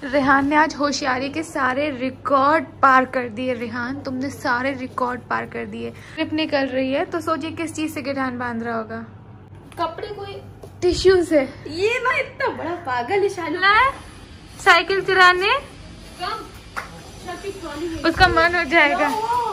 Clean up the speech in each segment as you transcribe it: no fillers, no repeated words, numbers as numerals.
रेहान ने आज होशियारी के सारे रिकॉर्ड पार कर दिए। रेहान, तुमने सारे रिकॉर्ड पार कर दिए। ट्रिप निकल रही है तो सोचिए किस चीज से गिटान बांध रहा होगा। कपड़े कोई टिश्यू से। ये ना इतना बड़ा पागल है साइकिल चलाने उसका मन हो जाएगा।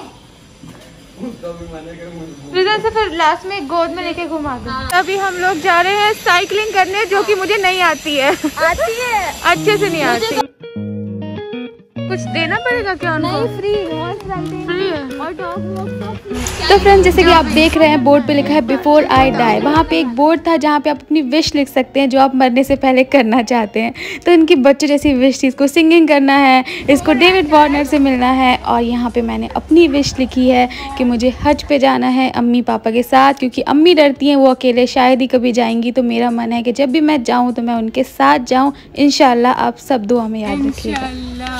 से फिर लास्ट में गोद में लेके घुमा दो। अभी हम लोग जा रहे हैं साइकिलिंग करने, जो कि मुझे नहीं आती है। अच्छे से नहीं आती। कुछ देना पड़ेगा क्या उनको? नहीं, फ्री है। और तो फ्रेंड्स, जैसे कि आप देख रहे हैं बोर्ड पे लिखा है बिफोर आई डाई। वहाँ पे एक बोर्ड था जहाँ पे आप अपनी विश लिख सकते हैं जो आप मरने से पहले करना चाहते हैं। तो इनकी बच्चे जैसी विश थी, इसको सिंगिंग करना है, इसको डेविड वार्नर से मिलना है। और यहाँ पे मैंने अपनी विश लिखी है कि मुझे हज पे जाना है अम्मी पापा के साथ, क्योंकि अम्मी डरती हैं वो अकेले शायद ही कभी जाएंगी। तो मेरा मन है कि जब भी मैं जाऊँ तो मैं उनके साथ जाऊँ। इंशाल्लाह आप सब दुआ में याद रखिएगा।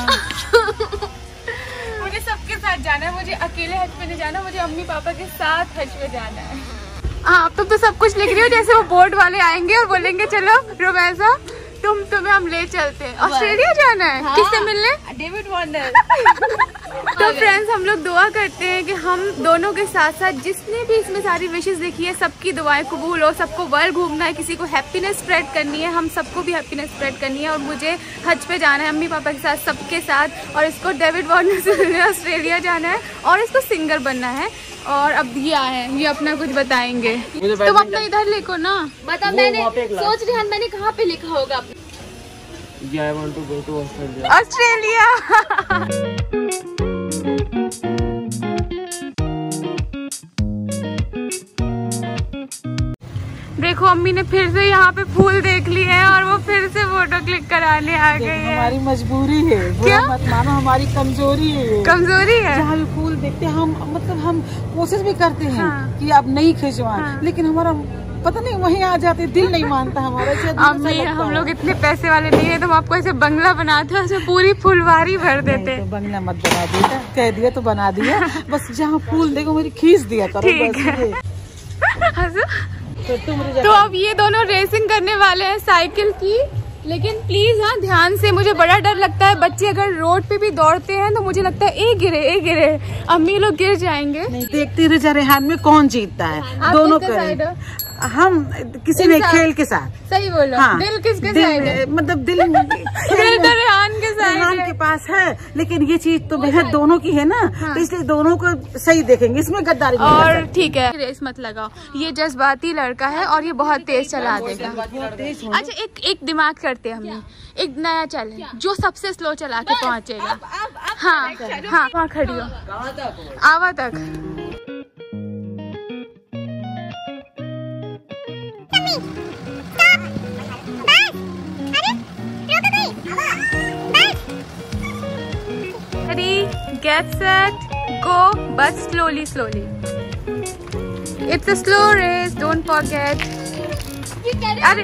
मुझे सबके साथ जाना है, मुझे अकेले हज पे नहीं जाना, मुझे अम्मी पापा के साथ हज पे जाना है। हाँ, तुम तो सब कुछ लिख रही हो जैसे वो बोर्ड वाले आएंगे और बोलेंगे चलो रोमैसा तुम्हें हम ले चलते हैं। ऑस्ट्रेलिया जाना है। हाँ, किससे मिलने? David Warner. तो फ्रेंड्स, हम लोग दुआ करते हैं कि हम दोनों के साथ साथ जिसने भी इसमें सारी विशेष देखी है सबकी दुआएं कबूल हो। सबको वर्ल्ड घूमना है, किसी को हैप्पीनेस स्प्रेड करनी है, हम सबको भी हैप्पीनेस स्प्रेड करनी है। और मुझे हज पे जाना है अम्मी पापा के साथ, सबके साथ। और इसको डेविड वार्नर से ऑस्ट्रेलिया जाना है और इसको सिंगर बनना है। और अब ये आए हैं, ये अपना कुछ बताएंगे। तुम अपना इधर लिखो ना। बता, मैंने सोच रही हूँ मैंने कहाँ पे लिखा होगा। Yeah, I want to go to Australia. Australia. देखो, अम्मी ने फिर से यहाँ पे फूल देख लिए हैं और वो फिर से फोटो क्लिक कराने आ गई है। हमारी मजबूरी है, क्या मत मानो, हमारी कमजोरी है। कमजोरी है। जहाँ भी फूल देखते हैं हम, मतलब हम कोशिश भी करते हैं कि अब नहीं खिंचवाएं, लेकिन हमारा पता नहीं वहीं आ जाते, दिल नहीं मानता हमारा। अम्मी, हम लोग इतने पैसे वाले नहीं है, तो हम आपको ऐसे बंगला बनाते हैं, उसमें पूरी फुलवारी भर देते। तो बंगला मत बना दिया, कह दिया तो बना दिया। बस जहाँ फूल देखो मेरी खींच दिया करो। ठीक है। तो अब ये दोनों रेसिंग करने वाले हैं साइकिल की। लेकिन प्लीज हाँ, ध्यान से। मुझे बड़ा डर लगता है, बच्चे अगर रोड पे भी दौड़ते हैं तो मुझे लगता है ए गिरे अम्मी लोग गिर जाएंगे। नहीं, देखते रह जा रेहान में कौन जीतता है। दोनों करें हम किसी भी खेल के साथ। सही बोलो। हाँ, दिल किसके साइड है? मतलब दिल दिल तो रेहान के साइड है। रेहान के पास है, लेकिन ये चीज तो बेहद दोनों की है ना। हाँ। तो इसलिए दोनों को सही देखेंगे, इसमें गद्दारी नहीं। और ठीक है, रेस मत लगाओ। ये जज्बाती लड़का है और ये बहुत तेज चला देगा। अच्छा, एक दिमाग करते हैं हम, एक नया चैलेंज, जो सबसे स्लो चला के पहुँचेगा। हाँ हाँ, वहाँ खड़ी हो, आवा तक। Ready, get set, go, but slowly. It's a slow race, don't forget. अरे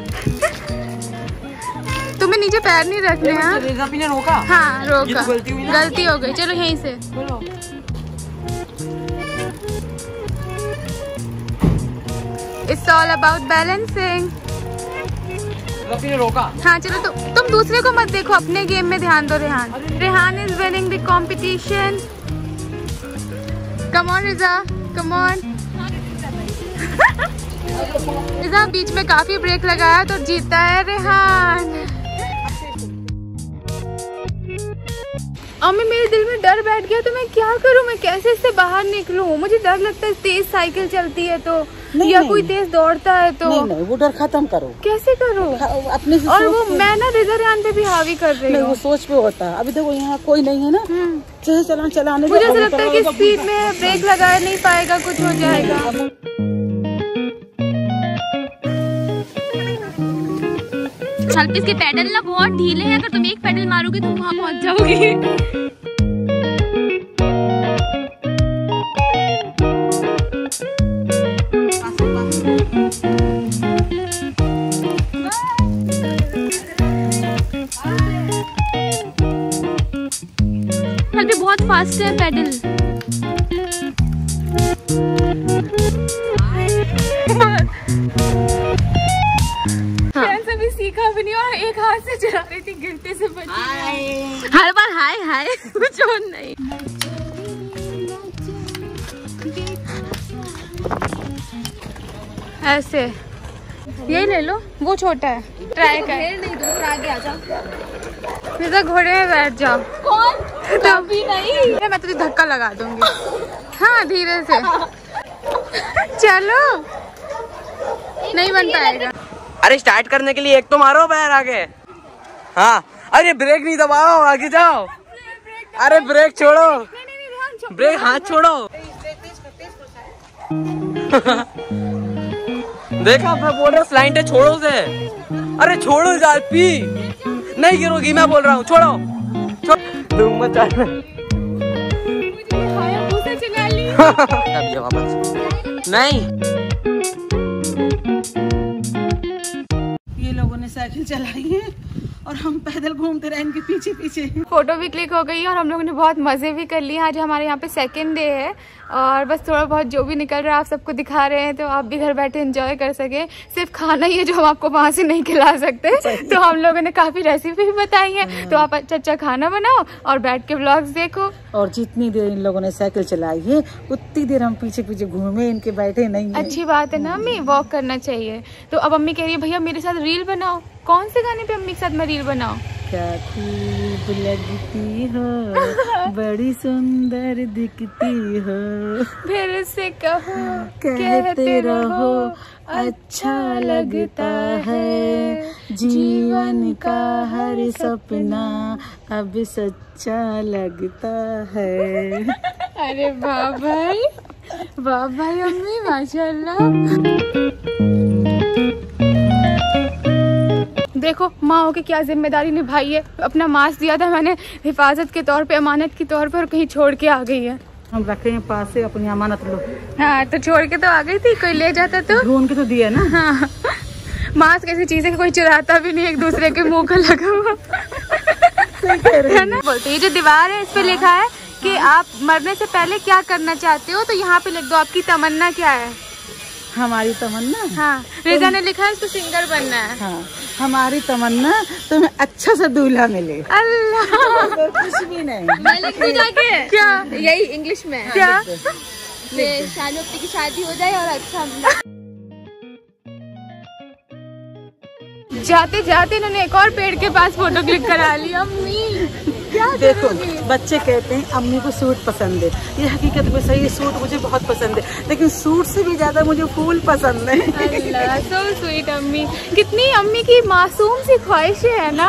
तुम्हें नीचे पैर नहीं रखने हैं। रोका? हाँ, रोका। गलती हो गई। चलो यहीं से। It's all about balancing. रोका? हाँ, चलो तुम दूसरे को मत देखो, अपने गेम में ध्यान दो। Rehan is winning the competition. Come on Riza, come on. रिजा बीच में काफी ब्रेक लगाया तो जीता है रेहान। अम्मी, मेरे दिल में डर बैठ गया, तो मैं क्या करूं? मैं कैसे इससे बाहर निकलूं? मुझे डर लगता है तेज साइकिल चलती है तो, या कोई तेज दौड़ता है तो। नहीं, वो डर खत्म करो। कैसे करूं? अपने से। और वो मैं ना रिजा रेहान पे भी हावी कर रही हूँ। वो सोच पे होता है। अभी देखो यहाँ कोई नहीं है ना, चलाने। मुझे ऐसा लगता है कि स्पीड में ब्रेक लगा नहीं पाएगा, कुछ हो जाएगा। इसके पैडल ना बहुत ढीले हैं, अगर तुम एक पैडल मारोगे तो वहाँ पहुँच जाओगे। पे बहुत फास्ट है पैडल। अभी सीखा भी नहीं और एक हाथ से चला रही थी, गिरते से बची। हर बार हाय हाय कुछ और नहीं। ऐसे यही ले लो, वो छोटा है, ट्राई कर। नहीं दूसरा आगे आ जाओ। फिर घोड़े में बैठ जाओ। कौन? तभी नहीं, मैं तुझे धक्का लगा दूंगी। हाँ धीरे से चलो, नहीं बन पाएगा। अरे स्टार्ट करने के लिए एक तो मारो पैर आगे। हाँ, अरे ब्रेक नहीं दबाओ, आगे जाओ। अरे ब्रेक छोड़ो, ब्रेक हाथ छोड़ो। देखा मैं बोल रहा हूँ स्लाइड है, छोड़ो उसे। अरे छोड़ो यार, पी नहीं गिरोगी, मैं बोल रहा हूँ छोड़ो। तुम मत वापस नहीं। ये लोगों ने साइकिल चलाई है और हम पैदल घूमते रहे इनके पीछे पीछे। फोटो भी क्लिक हो गई और हम लोगों ने बहुत मजे भी कर लिए। आज हमारे यहाँ पे सेकंड डे है और बस थोड़ा बहुत जो भी निकल रहा है आप सबको दिखा रहे हैं, तो आप भी घर बैठे एंजॉय कर सके। सिर्फ खाना ही है जो हम आपको वहाँ से नहीं खिला सकते, तो हम लोगों ने काफी रेसिपी भी बताई है, तो आप अच्छा अच्छा खाना बनाओ और बैठ के व्लॉग्स देखो। और जितनी देर इन लोगों ने साइकिल चलाई है उतनी देर हम पीछे पीछे घूमे, इनके बैठे नहीं है। अच्छी बात है ना अम्मी, वॉक करना चाहिए। तो अब अम्मी कह रही है भैया मेरे साथ रील बनाओ। कौन से गाने पे अम्मी के साथ मैं रील बनाऊं? क्या खूब लगती हो, बड़ी सुंदर दिखती हो, फिर से कहो कहते रहो अच्छा लगता है, जीवन का हर सपना अब सच्चा लगता है। अरे वाह भाई अम्मी माशाल्लाह। देखो माँ हो के क्या जिम्मेदारी निभाई है। अपना मास्क दिया था मैंने हिफाजत के तौर पे, अमानत के तौर पे, और कहीं छोड़ के आ गई है। हम रखे हैं पास से, अपनी अमानत लो। हाँ तो छोड़ के तो आ गई थी, कोई ले जाता तो। ढूंढ के तो दिया ना। हाँ मास्क ऐसी चीज है कि कोई चुराता भी नहीं, एक दूसरे के मुंह का लगा हुआ है ना। बोलते ये जो दीवार है इस पे लिखा है कि आप मरने से पहले क्या करना चाहते हो, तो यहाँ पे लिख दो आपकी तमन्ना क्या है। हमारी तमन्ना, हाँ रिजा ने लिखा है इसको सिंगर बनना है। हाँ हमारी तमन्ना तुम्हें अच्छा सा दूल्हा मिले। अल्लाह कुछ भी नहीं। मैं लिख दूं जाके? क्या यही इंग्लिश में क्या शालू की शादी हो जाए और अच्छा। जाते जाते इन्होंने एक और पेड़ के पास फोटो क्लिक करा लिया। अम्मी क्या देखो बच्चे कहते हैं अम्मी को सूट पसंद है, ये हकीकत में सही है, सूट मुझे बहुत पसंद है, लेकिन सूट से भी ज्यादा मुझे फूल पसंद है। अल्लाह सो स्वीट अम्मी, कितनी अम्मी की मासूम सी ख्वाहिशें है ना।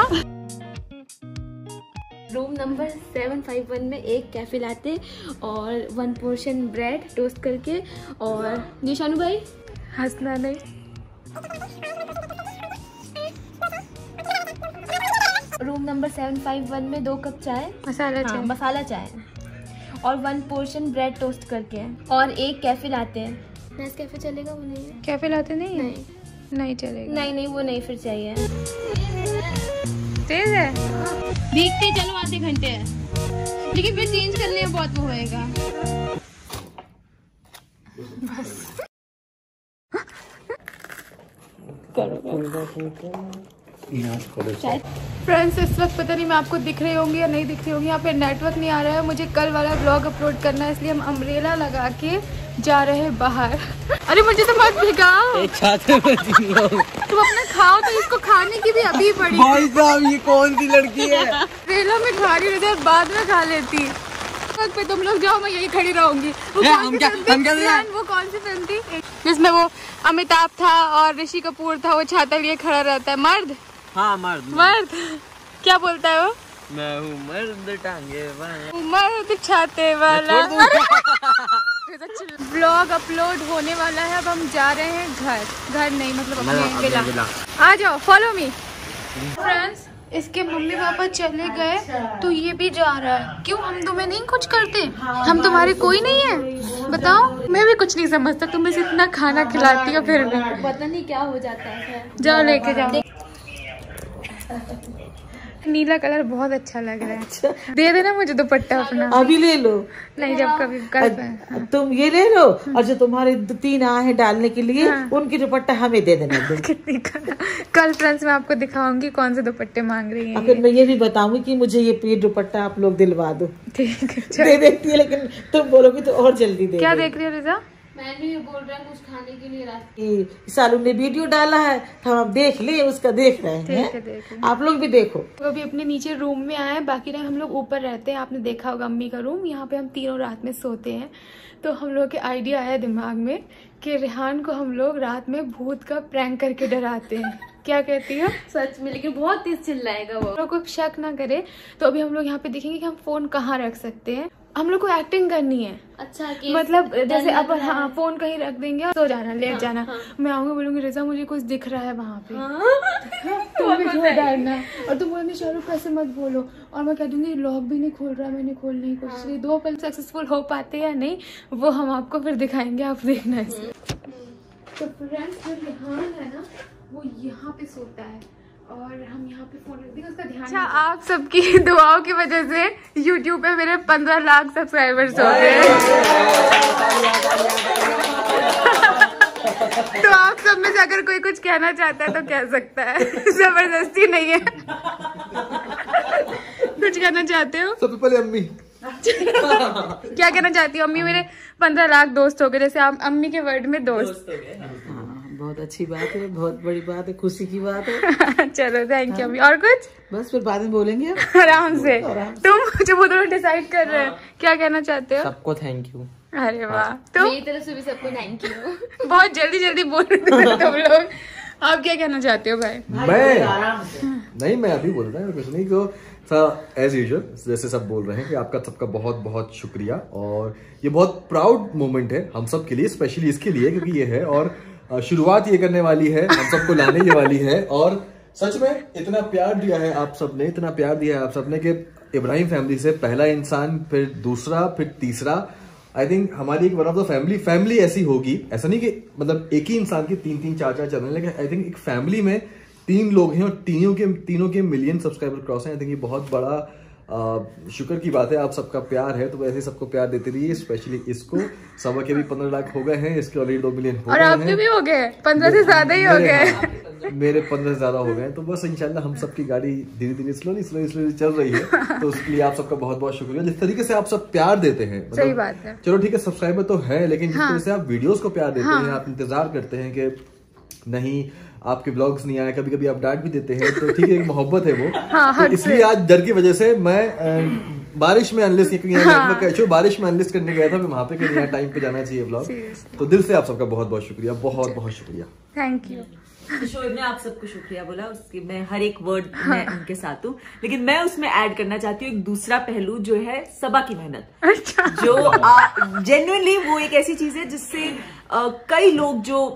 रूम नंबर 751 में एक कैफे लाते और 1 पोर्शन ब्रेड टोस्ट करके, और ये शानू भाई हंसना नहीं। रूम नंबर 751 में 2 कप चाय, मसाला चाय, मसाला चाय, और 1 पोर्शन ब्रेड टोस्ट करके, और एक कैफे लाते हैं। नेस कैफे चलेगा? वो नहीं है। कैफे लाते नहीं है? नहीं चलेगा। नहीं वो नहीं, फिर चाहिए। तेज है, भीगते चलो आधे घंटे है, लेकिन फिर चेंज करने में बहुत वो होएगा। फ्रेंड्स इस वक्त पता नहीं मैं आपको दिख रही होंगी या नहीं दिख रही होंगी, यहाँ पे नेटवर्क नहीं आ रहा है। मुझे कल वाला व्लॉग अपलोड करना है, इसलिए हम अम्ब्रेला लगा के जा रहे हैं बाहर। अरे मुझे तो मत भिगाओ, एक छाते में 3 लोग। तुम अपना खाओ, तो इसको खाने की भी अभी पड़ी। भाई साहब ये कौन सी लड़की है? अम्ब्रेला में खा रही रहती, बाद में खा लेती। पे तुम लोग जाओ, मैं यही खड़ी रहूंगी। वो कौन सी फिल्म थी जिसमें वो अमिताभ था और ऋषि कपूर था, वो छाता लिए खड़ा रहता है? मर्द। हाँ मर्द। क्या बोलता है वो? मैं हूँ मर्द टांगे वाला, मर्द छाते वाला। ब्लॉग अपलोड होने वाला है, अब हम जा रहे हैं घर नहीं मतलब अपने विला। आ जाओ, फॉलो मी। फ्रेंड्स इसके मम्मी पापा चले गए तो ये भी जा रहा है। क्यों, हम तुम्हें नहीं कुछ करते? हम तुम्हारे कोई नहीं है? बताओ, मैं भी कुछ नहीं समझता, तुम बस इतना खाना खिलाती हो फिर भी पता नहीं क्या हो जाता है। जाओ लेके जाओ। नीला कलर बहुत अच्छा लग रहा है। अच्छा। दे देना मुझे दुपट्टा अपना। अभी ले लो। नहीं, जब कभी कल तुम ये ले लो और जो तुम्हारे 3 आए हैं डालने के लिए उनकी दुपट्टा हमें दे देना। कल फ्रेंड्स मैं आपको दिखाऊंगी कौन से दुपट्टे मांग रही है। फिर मैं ये भी बताऊंगी कि मुझे ये दुपट्टा आप लोग दिलवा दो। ठीक है, दे देती है, लेकिन तुम बोलोगी तो और जल्दी दे। क्या देख रही हो रिजा? मैंने ये बोल रहा है कुछ खाने के लिए रात कि सालू ने वीडियो डाला है तो हम देख ले, उसका देख रहे हैं। आप लोग भी देखो। वो अभी अपने नीचे रूम में आए, बाकी टाइम हम लोग ऊपर रहते हैं। आपने देखा होगा अम्मी का रूम, यहाँ पे हम तीनों रात में सोते हैं। तो हम लोग के आइडिया आया दिमाग में कि रेहान को हम लोग रात में भूत का प्रैंक करके डराते हैं। क्या कहती हो? सच में, लेकिन बहुत तेज चिल्लाएगा वो। हम लोग को शक ना करे तो अभी हम लोग यहाँ पे देखेंगे कि हम फोन कहाँ रख सकते हैं। हम लोग को एक्टिंग करनी है। अच्छा, मतलब जैसे अब हाँ फोन कहीं रख देंगे और सो जाना, लेट जाना। मैं आऊंगी बोलूंगी रिजा मुझे कुछ दिख रहा है वहाँ पे, तुम भी क्यों डरना, और तुम बोलेंगे शाहरुख कैसे मत बोलो, और मैं कह दूंगी लॉक भी नहीं खोल रहा, मैंने खोलने की कोशिश की। 2 पल सक्सेसफुल हो पाते या नहीं वो हम आपको फिर दिखाएंगे, आप देखना इसे। तो फ्रेंड्स जो रेहान है ना वो यहाँ पे सोता है और हम यहाँ पे फोन रख देंगे, उसका ध्यान। अच्छा, आप सबकी दुआओं की वजह से YouTube पे मेरे 15 लाख सब्सक्राइबर्स हो गए। तो आप सब में से अगर कोई कुछ कहना चाहता है तो कह सकता है, जबरदस्ती नहीं है। कुछ कहना चाहते हो? सबसे पहले अम्मी क्या कहना चाहती हो? अम्मी मेरे 15 लाख दोस्त हो गए, जैसे आप अम्मी के वर्ड में दोस्त। बहुत अच्छी बात है, बहुत बड़ी बात है, खुशी की बात है। चलो थैंक यू अम्मी। और कुछ? बस फिर बाद में बोलेंगे आराम से। तुम जो वो दोनों डिसाइड कर रहे हैं, क्या कहना चाहते हो? सबको थैंक यू। अरे वाह, तो मेरी तरफ से भी सबको थैंक यू। बहुत जल्दी जल्दी बोल रहे थे तुम लोग। आप क्या कहना चाहते हो भाई? मैं अभी बोल रहा हूँ कुछ नहीं, तो एज यूजुअल जैसे सब बोल रहे हैं कि आपका सबका बहुत बहुत शुक्रिया, और ये बहुत प्राउड मोमेंट है हम सब के लिए, स्पेशली इसके लिए क्योंकि ये है और शुरुआत ये करने वाली है, हम सबको लाने ये वाली है। और सच में इतना प्यार दिया है आप सबने, इतना प्यार दिया है आप सबने कि इब्राहिम फैमिली से पहला इंसान, फिर दूसरा, फिर तीसरा। आई थिंक हमारी एक वन ऑफ द फैमिली ऐसी होगी, ऐसा नहीं कि मतलब एक ही इंसान के 3-3 4-4 चैनल, लेकिन आई थिंक एक फैमिली में 3 लोग हैं और तीनों के मिलियन सब्सक्राइबर क्रॉस हैं। आई थिंक ये बहुत बड़ा शुक्र की बात है, आप सबका प्यार है तो वैसे सबको प्यार देते रहिए। स्पेशली इसको, सबा के भी 15 लाख हो गए हैं, इसके ऑलरेडी 2 मिलियन हो गए हैं, और आपके भी हो गए 15 से ज्यादा ही हो गए। मेरे 15 से ज्यादा हो गए। तो बस इंशाल्लाह हम सबकी गाड़ी धीरे धीरे स्लोली चल रही है। तो उसके लिए आप सबका बहुत बहुत शुक्रिया, जिस तरीके से आप सब प्यार देते हैं। सही बात है। चलो ठीक है, सब्सक्राइबर तो है, लेकिन जिस तरह से आप वीडियोस को प्यार देते हैं, आप इंतजार करते हैं कि नहीं आपके ब्लॉग्स नहीं आए, कभी कभी आप डांट भी देते हैं, तो ठीक है, एक मोहब्बत है वो। तो इसलिए आज डर की वजह से मैं बारिश में अनलिस्ट, क्योंकि बारिश में अनलिस्ट करने गया था मैं वहां पे, कि यहाँ टाइम पे जाना चाहिए ब्लॉग। तो दिल से आप सबका बहुत बहुत शुक्रिया, बहुत बहुत शुक्रिया। Thank you. शोएब ने आप सबको शुक्रिया बोला, उसकी मैं हर एक वर्ड में उनके साथ हूँ, लेकिन मैं उसमें ऐड करना चाहती हूँ एक दूसरा पहलू जो है सबा की मेहनत। अच्छा। जो जेन्युइनली वो एक ऐसी चीज है जिससे कई लोग जो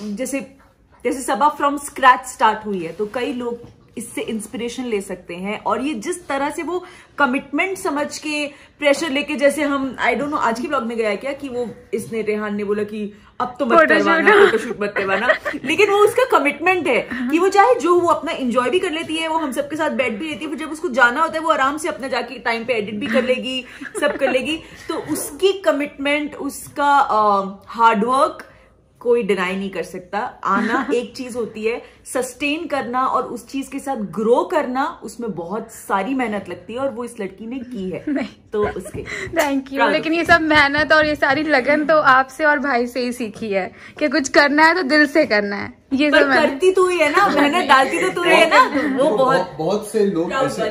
जैसे सबा फ्रॉम स्क्रैच स्टार्ट हुई है, तो कई लोग इससे इंस्पिरेशन ले सकते हैं। और ये जिस तरह से वो कमिटमेंट समझ के, प्रेशर लेके, जैसे हम आई डोंट नो आज की ब्लॉग में गया क्या कि वो इसने रेहान ने बोला कि अब तो मत करवाना, फोटोशूट मत करवाना, लेकिन वो उसका कमिटमेंट है कि वो चाहे जो वो अपना एंजॉय भी कर लेती है, वो हम सबके साथ बैठ भी लेती है, फिर जब उसको जाना होता है वो आराम से अपना जाके टाइम पे एडिट भी कर लेगी, सब कर लेगी। तो उसकी कमिटमेंट, उसका हार्डवर्क कोई डिनाई नहीं कर सकता। आना एक चीज होती है, सस्टेन करना और उस चीज के साथ ग्रो करना, उसमें बहुत सारी मेहनत लगती है और वो इस लड़की ने की है। तो उसके थैंक यू। लेकिन ये सब मेहनत और ये सारी लगन तो आपसे और भाई से ही सीखी है कि कुछ करना है तो दिल से करना है। ये सब करती तो ही है ना, मेहनत डालती तो तू ही है ना। वो बहुत से लोग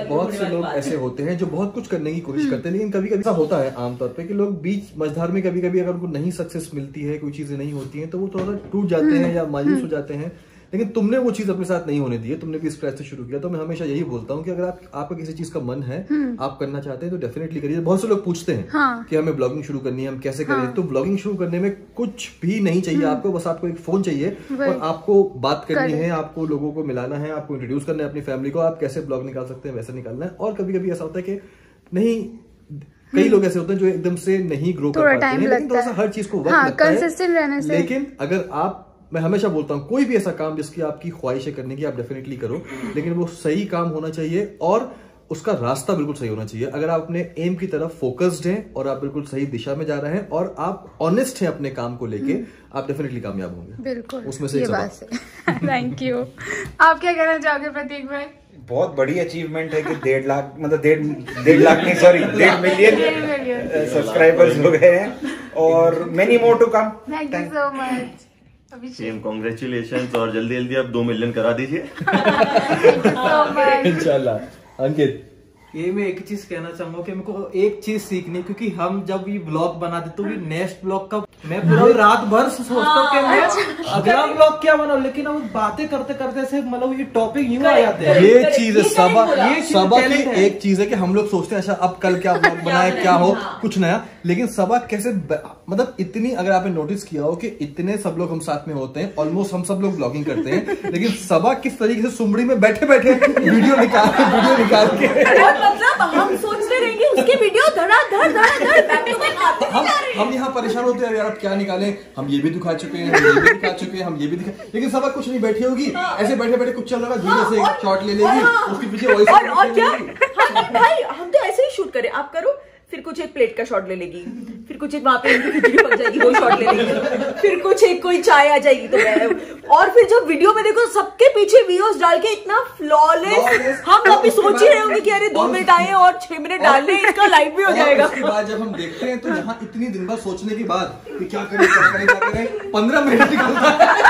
ऐसे होते हैं जो बहुत कुछ करने की कोशिश करते हैं, लेकिन कभी कभी ऐसा होता है आमतौर पे कि लोग बीच मझधार में कभी कभी अगर उनको नहीं सक्सेस मिलती है, कोई चीजें नहीं होती हैं, तो वो थोड़ा टूट जाते हैं या मायूस हो जाते हैं। लेकिन तुमने वो चीज अपने साथ नहीं होने दी है, तुमने भी स्क्रैच से शुरू किया। तो मैं हमेशा यही बोलता हूँ कि अगर आपका किसी चीज का मन है, आप करना चाहते हैं तो डेफिनेटली करिए। बहुत से लोग पूछते हैं कि हमें ब्लॉगिंग शुरू करनी है, हम कैसे करें। तो ब्लॉगिंग शुरू करने में कुछ भी नहीं चाहिए आपको, बस आपको एक फोन चाहिए और आपको बात करनी है, आपको लोगों को मिलाना है, आपको इंट्रोड्यूस करना है अपनी फैमिली को। आप कैसे ब्लॉग निकाल सकते हैं वैसे निकालना है। और कभी कभी ऐसा होता है कि नहीं, कई लोग ऐसे होते हैं जो एकदम से नहीं ग्रो कर पाते हैं, लेकिन थोड़ा सा हर चीज को वक्त लगता है। कंसिस्टेंट रहने से। लेकिन अगर आप मैं हमेशा बोलता हूँ कोई भी ऐसा काम जिसकी आपकी ख्वाहिश है करने की, आप डेफिनेटली करो, लेकिन वो सही काम होना चाहिए और उसका रास्ता बिल्कुल सही होना चाहिए। अगर आप अपने एम की तरफ फोकस्ड हैं और आप बिल्कुल सही दिशा में जा रहे हैं और आप ऑनेस्ट हैं अपने काम को लेके, आप डेफिनेटली कामयाब होंगे। बिल्कुल, उसमें से ये बात है। Thank you. आप क्या कहना चाहोगे प्रतीक भाई? बहुत बड़ी अचीवमेंट है कि 1.5 लाख, मतलब 1.5 लाख नहीं, सॉरी 1.5 मिलियन सब्सक्राइबर्स हो गए हैं और many more to come. Thank you so much. Same congratulations और जल्दी जल्दी आप 2 मिलियन करा दीजिए। इंशाल्लाह। अंकित, ये मैं एक चीज कहना चाहूंगा कि मेरे को एक चीज सीखनी, क्योंकि हम जब ये ब्लॉग बनाते तो ये नेक्स्ट ब्लॉग का मैं पूरा रात भर सोचता हूँ कि मैं अगला ब्लॉग क्या बनाऊं, लेकिन अब बातें करते करते ऐसे मतलब ये टॉपिक यूं आ जाते हैं। ये चीज है सबा की एक चीज है कि हम लोग सोचते हैं अच्छा अब कल क्या ब्लॉग बनाए, क्या हो कुछ नया, लेकिन सबा कैसे मतलब इतनी, अगर आपने नोटिस किया हो कि इतने सब लोग हम साथ में होते हैं, ऑलमोस्ट हम सब लोग ब्लॉगिंग करते हैं, लेकिन सबा किस तरीके से सुमड़ी में बैठे बैठे वीडियो निकाल के मतलब हम सोचते रहेंगे उसके वीडियो धड़ाधड़ बैक टू बैक आते जा रहे हैं। हम यहाँ परेशान होते हैं यार अब क्या निकालें, हम ये भी दिखा चुके हैं, हम ये भी दिखा चुके हैं, हम ये भी दिखा, लेकिन सबा कुछ नहीं, बैठी होगी ऐसे बैठे बैठे कुछ चल रहा है, धीरे से एक शॉट ले लेगी, उसके पीछे वॉइस और क्या भाई हम तो ऐसे ही शूट करें, आप करो, फिर कुछ एक प्लेट का शॉट ले लेगी, फिर कुछ एक वहां पे इनकी खिचड़ी पक जाएगी वो शॉट ले लेगी, फिर कुछ एक कोई चाय आ जाएगी तो और फिर जब वीडियो में देखो सबके पीछे व्यूज डाल के इतना फ्लॉलेस, हम अभी सोच ही रहे होंगे कि अरे 2 मिनट आए और 6 मिनट डाल ले, इसका लाइव भी हो जाएगा। उसके बाद जब हम देखते हैं तो यहाँ इतनी दिन बाद सोचने के बाद कि क्या करें क्या करें क्या करें, 15 मिनट निकलता है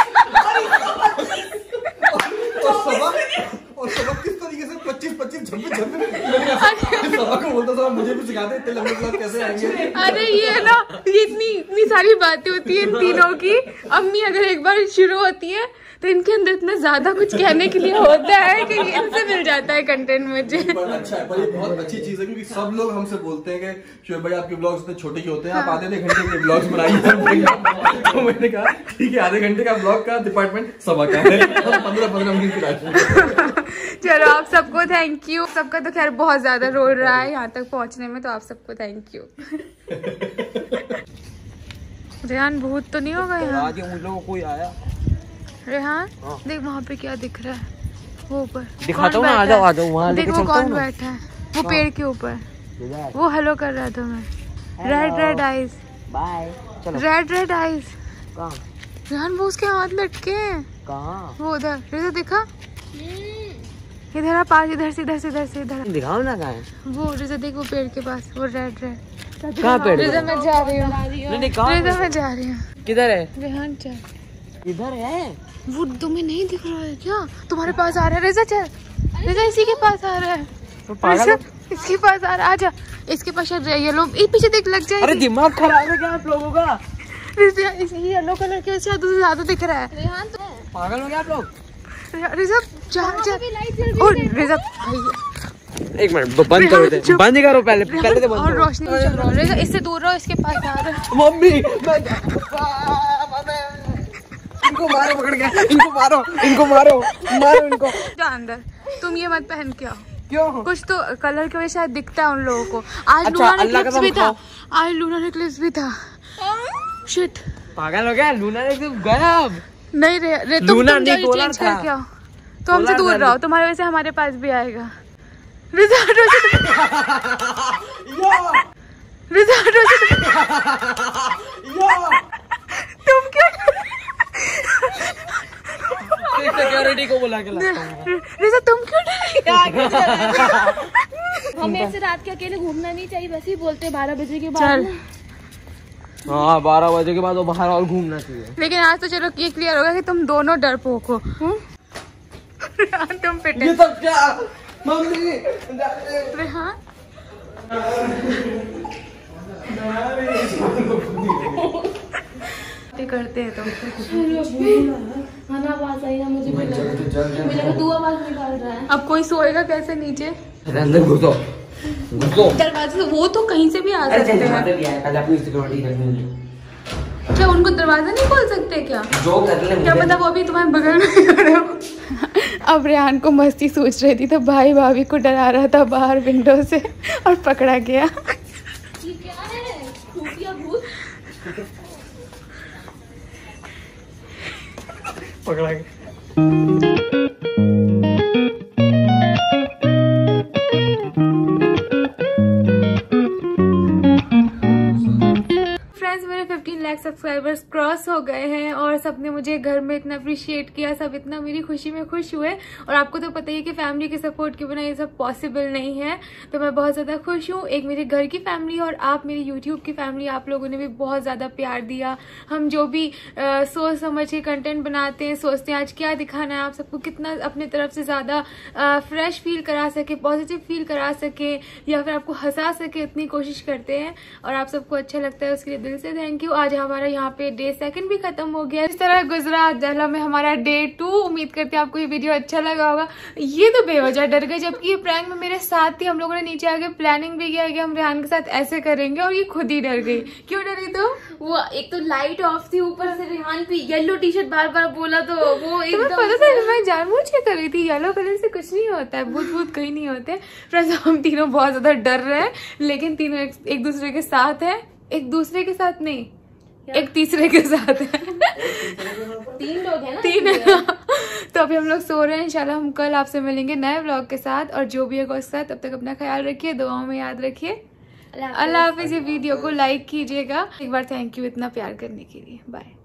और सबक किस तरीके से 25-25 26 सबक को बोलता था मुझे भी सिखा दे इतने लंबे ब्लॉग कैसे आएंगे। अरे ये ना, ये इतनी सारी बातें होती है इन तीनों की। अम्मी अगर एक बार शुरू होती है तो इनके अंदर इतना ज्यादा कुछ कहने के लिए होता है कि इनसे मिल जाता है कंटेंट मुझे। अच्छा है, पर ये बहुत अच्छी चीज है क्योंकि सब लोग हमसे बोलते हैं कि शोएब भाई आपके ब्लॉग्स इतने छोटे ही होते हैं, आप आधे घंटे के ब्लॉग्स बनाइए। तो मैंने कहा ठीक है, आधे घंटे का ब्लॉग का डिपार्टमेंट सबा का है, 15 मिनट की राशि। चलो आप सबको थैंक यू। सबका तो खैर बहुत ज्यादा रोल रहा है यहाँ तक पहुँचने में, तो आप सबको थैंक यू। रेहान भूत तो नहीं होगा यहाँ? उन लोगों कोई आया रेहान देख वहाँ पे क्या दिख रहा है, वो ऊपर दिखाता हूँ, आ जाओ वहाँ देख वो कौन बैठा है, वो पेड़ के ऊपर, वो हेलो कर रहा था मैं। Red eyes, bye. Red eyes Rehan, वो उसके हाथ लटके हैं। कहाँ? वो उधर रिजा दिखा, इधर पास, इधर से इधर दिखाओ ना, कहाँ है वो? रिजा देख वो पेड़ के पास, वो रेड कहाँ पेड़? रिजा मैं जा रही हूँ, रिजा मैं जा रही हूँ। किधर है? रेहान चल, इधर है वो तुम्हें नहीं दिख रहा है क्या? तुम्हारे पास आ रहा है रिजा, चल रिजा इसी के पास आ रहा है, रिजा इसके पास आ रहा है, आजा इसके पास येलो, पीछे देख लग जाएगी। अरे दिमाग खराब है क्या आप लोगों का? रिजा इसी येलो कलर के वजह से ज्यादा दिख रहा है। रेहान तो पागल हो गया आप लोग? रिजा जा और रिजा एक मिनट बंद करो, बंद करो पहले तो बंद करो। और रोशनी चल रहा है, रिजा इससे दूर रहो, इसके पास आ रहा है। मम्मी इनको मारो, पकड़ के इनको मारो इनको। जा अंदर, तुम ये मत पहन के आओ। क्यों? कुछ तो कलर की वजह से दिखता है उन लोगों को। आज लूना नेकलेस भी था, शिट पागल हो गया, लूना नेकलेस गायब। नहीं रे तुम चेंज करके आओ, तो हमसे दूर रहो, तुम्हारी वजह से हमारे पास भी आएगा। रिजा तुम क्या सिक्योरिटी को बुला के लाता हूं। रिजा तुम क्यों हमें ऐसे रात के अकेले घूमना नहीं चाहिए, बस ही बोलते 12 बजे के बाद। हाँ 12 बजे के बाद वो बाहर और घूमना चाहिए। लेकिन आज तो चलो ये क्लियर होगा कि तुम दोनों डरपोक हो। तुम फिट ये सब क्या मम्मी? रेहान करते हैं तो मुझे तू आवाज निकाल रहा है। अब कोई सोएगा कैसे नीचे? अंदर घुसो दरवाजे से, वो तो कहीं से भी आ सकते हैं। क्या उनको दरवाजा नहीं खोल सकते क्या? क्या पता वो अभी तुम्हारे बगल में खड़े हो। अब रेहान को मस्ती सोच रही थी तो भाई भाभी को डरा रहा था बाहर विंडो से और पकड़ा गया। ये क्या है? खुफिया भूत। पकड़ा के। मेरे 15 लाख सब्सक्राइबर्स क्रॉस हो गए हैं और सबने मुझे घर में इतना अप्रिशिएट किया, सब इतना मेरी खुशी में खुश हुए। और आपको तो पता ही है कि फैमिली के सपोर्ट के बिना ये सब पॉसिबल नहीं है, तो मैं बहुत ज़्यादा खुश हूँ। एक मेरे घर की फैमिली और आप मेरी यूट्यूब की फैमिली, आप लोगों ने भी बहुत ज़्यादा प्यार दिया। हम जो भी सोच समझ के कंटेंट बनाते हैं, सोचते हैं आज क्या दिखाना है, आप सबको कितना अपने तरफ से ज़्यादा फ्रेश फील करा सके, पॉजिटिव फील करा सके या फिर आपको हंसा सके, इतनी कोशिश करते हैं और आप सबको अच्छा लगता है, उसके लिए दिल से थैंक यू। आज हमारा यहाँ पे डे 2 भी खत्म हो गया। इस तरह गुजरा अजला में हमारा डे 2। उम्मीद करते हैं आपको ये वीडियो अच्छा लगा होगा। ये तो बेवजह डर गए, जबकि ये प्रैंक में मेरे साथ थी। हम लोगों ने नीचे आके प्लानिंग भी किया कि हम रेहान के साथ ऐसे करेंगे और ये खुद ही डर गई। क्यों डरी? तो वो एक तो लाइट ऑफ थी, ऊपर से रेहान भी येलो टी शर्ट बार बार बोला, तो वो एकदम पता था मैं जानबूझ के कर रही थी। येलो कलर से कुछ नहीं होता है, भूत भूत कहीं नहीं होते। फ्रेंड्स हम तीनों बहुत ज्यादा डर रहे हैं, लेकिन तीनों एक दूसरे के साथ है। एक दूसरे के साथ नहीं, एक तीसरे के साथ है। 3 लोग हैं ना, 3 तो अभी हम लोग सो रहे हैं। इंशाल्लाह हम कल आपसे मिलेंगे नए व्लॉग के साथ, और जो भी होगा उसके साथ। तब तक अपना ख्याल रखिए, दुआओं में याद रखिए। अल्लाह हाफिज। ये वीडियो को लाइक कीजिएगा। एक बार थैंक यू इतना प्यार करने के लिए। बाय।